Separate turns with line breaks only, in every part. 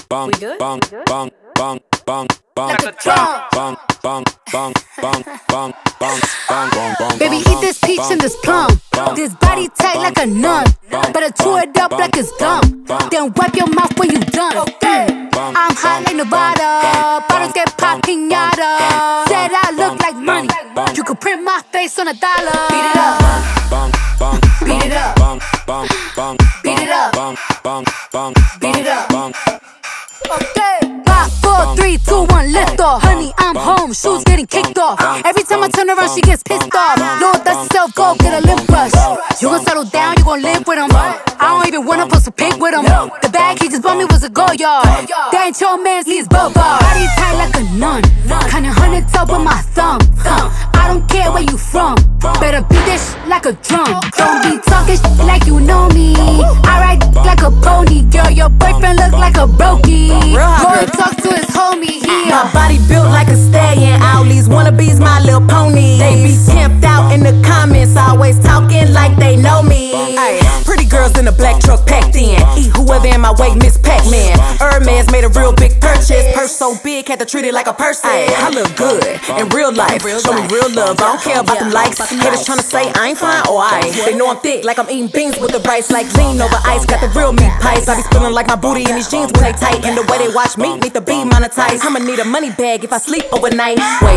bong,
We good?
bong, bong, bong, bong, bong,
Like a drum.
bong, bong, bong, bong, bong, bong, bong, bong.
Baby, eat this peach and this plum. This body tight like a nun. Better chew it up like it's gum. Then wipe your mouth when you done. I'm hot like Nevada. Bottles get pop pinata. Said I look like money. You could print my face on $1. Beat it up. Beat it up. Beat it up. Beat it up. Okay. 5, 4, 3, 2, 1, lift off. Honey, I'm home, shoes getting kicked off. Every time I turn around, she gets pissed off. Lord, that's herself, go get a lip brush. You gon' settle down, you gon' live with him. I don't even wanna post a pic with him. The bag he just bought me was a go yard. That ain't your man's, he's both bars. Body tight like a nun. Kinda hunted up with my thumb. I don't care where you from. Better beat this shit like a drum. Don't be talking shit like you know me. I ride like a pony. Girl, your boyfriend look like a brokey. Go talk to his homie here.
My body built like a stallion. All these wannabes, my little pony. They be pimped out in the comments, always talking like they know me. Ay, pretty girls in a black truck packed in. Eat whoever in my way, Miss Pac-Man. Hermes made a real big purchase. Purse so big, had to treat it like a person. I look good in real life. Show me real love. I don't care about them likes. Haters tryna say I ain't fine or I. They know I'm thick, like I'm eating beans with the rice. Like lean over ice, got the real meat pies. I be spilling like my booty in these jeans when they tight. And the way they watch me need to be monetized. I'ma need a money bag if I sleep overnight. Wait.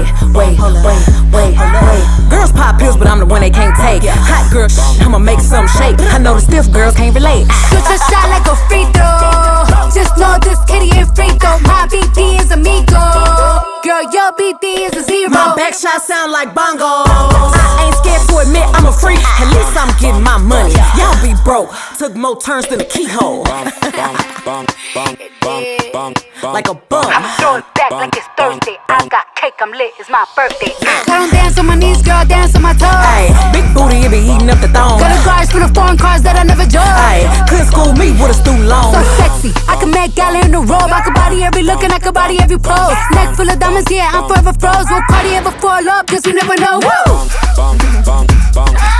Girls pop pills, but I'm the one they can't take. Hot girl, I'ma make some shake. I know the stiff girls can't relate.
Shoot your shot like a free throw. Just know this kitty ain't free throw. My BD is amigo. Girl, your BD is a zero.
My back shot sound like Bongos. I ain't scared to admit I'm a freak. At least I'm getting my money. Y'all be broke. Took more turns than a keyhole. Like a bum.
I'm throwing back like it's Thursday. I got cake, I'm lit, it's my birthday. I don't dance on my knees, girl, dance on my toes.
Ay, big booty, it be eating up the thong.
Got a guards for the foreign cars that I never drove.
Ay, couldn't school me with a stool long.
So sexy, I can make gala in the robe. I can body every look and I can body every pose. Neck full of diamonds, yeah, I'm forever froze. Will Cardi ever fall up? Cause you never know. Woo!